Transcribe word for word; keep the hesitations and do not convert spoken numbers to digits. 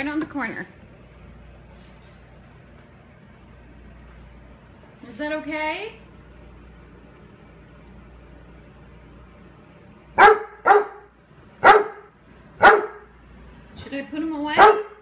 right on the corner. Is that okay? Should I put him away?